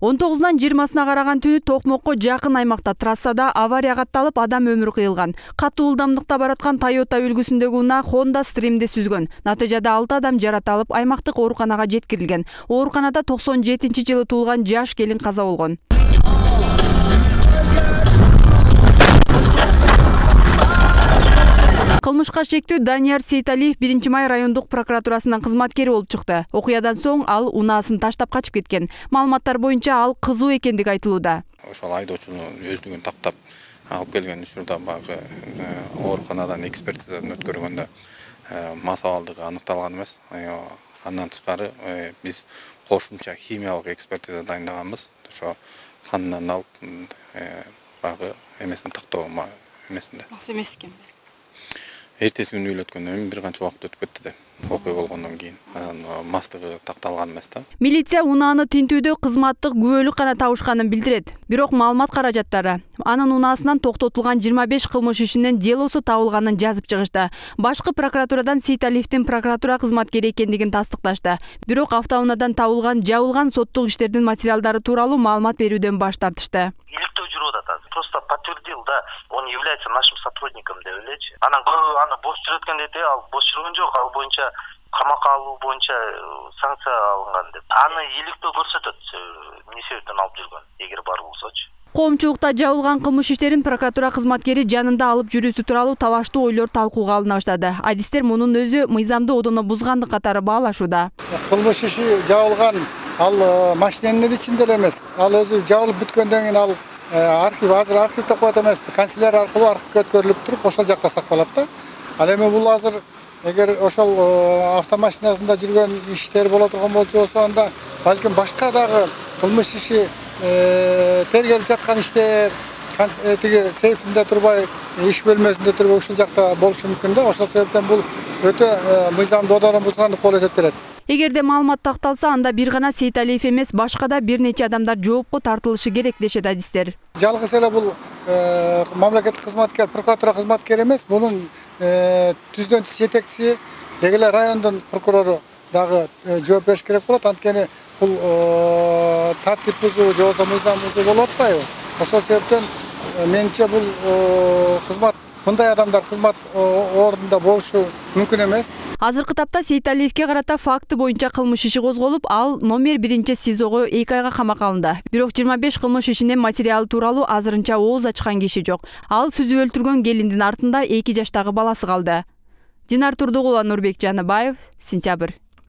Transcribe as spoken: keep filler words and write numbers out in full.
он тогузунан жыйырмасына караган түнү Токмокко жакын аймакта трассада авария катталып, адам өмүрү кыйылган. Катуу ылдамдыкта бараткан Toyota үлгүсүндөгү унаа Honda Stream'ди сүзгөн. Натыйжада алты адам жараталып, аймактык ооруканага жеткирилген. Ооруканада токсон жетинчи жылы туулган жаш келин каза болгон. Кылмышка шектүү Данияр Сейталиев биринчи май райондук прокуратурасынын кызматкери болуп чыкты. Окуядан соң ал унаасын таштап качып кеткен. Маалыматтар боюнча ал кызуу экендиги айтылууда. Ошол айдоочуну өздүгүн тактап алып келген учурда багы ооруканадан экспертизадан өткөргөндө мас абалдыгы аныкталган эмес. Андан тышкары биз кошумча химиялык экспертиза дайындаганбыз. Ошо канынан алып багы эмесин тактоо эмесинде. Мас эмес экен. Эртеси күнү үйлөткөндөн кийин бир канча убакыт өтүп кетти да. Окуя болгондон кийин мастыгы такталган эмес да. Милиция унааны тинтүүдө кызматтык күбөлүк гана табышканын билдирет. Бирок маалымат каражаттары анын унаасынан токтотулган жыйырма беш кылмыш ишинин делосу табылганын жазып чыгышты. Башкы прокуратурадан Сейталиевдин прокуратура кызматкери экендигин тастыкташты. Бирок автоунаадан табылган жабылган соттук иштердин материалдары тууралуу маалымат берүүдөн баш тартышты. Просто подтвердил, да, он является нашим сотрудником, деп элечи. Анан аны бош жүрөткөн деди, ал бош жүргөн жок, ал боюнча камакка алуу боюнча санкция алынган деп. Аны иликтөө көрсөтөт, эмне себептен алып жүргөн, эгер бар болсочу. Коомчулукта жабылган кылмыш иштерин прокуратура кызматкери жанында алып жүрүүсү тууралуу талаштуу ойлор талкууга алына баштады. Адистер мунун өзү мыйзамды одоно бузгандык катары баалашууда. Кылмыш иши жабылган, ал машиненин ичинде эле эмес. Ал өзү жабылып бүткөндөн кийин ал архив, азыр архивде коет эмес, канцелярия аркылуу архивге өткөрүлүп туруп, ошол жакта сакталат да. Ал эми бул азыр эгер ошол автомашинасында жүргөн иштер боло турган болсо, анда балким башка дагы кылмыш иши тергелип жаткан иштер, тиги сейфинде турбай, иш бөлмөсүндө турбай ушул жакта болушу мүмкүн да. Ошол себептен бул өтө мыйзамды одоно бузгандык болуп эсептелет. Эгерде маалымат такталса, анда бир гана Сейталиев эмес, башка да бир нече адамдар жоопко тартылышы керек дешет адистер. Жалгыз эле бул мамлекеттик кызматкер, прокуратура кызматкери эмес, бунун түздөн түз жетекчиси деги эле райондун прокурору дагы жооп бериш керек болот. Анткени бул тартип бузуу, же болбосо мыйзам бузуу болуп атпайбы? Ошол себептен менимче бул кызмат, мындай адамдар кызмат ордунда болушу мүмкүн эмес. Азыркы тапта Сейталиевке карата факты боюнча кылмыш иши козголуп, ал номер биринчи СИЗОго эки айга камакка алынды. Бирок жыйырма беш кылмыш ишинин материалы тууралуу азырынча ооз ачкан киши жок. Ал сүзүп өлтүргөн келиндин артында эки жаштагы баласы калды. Динар Турдугулова, Нурбек Жаныбаев, Сентябрь.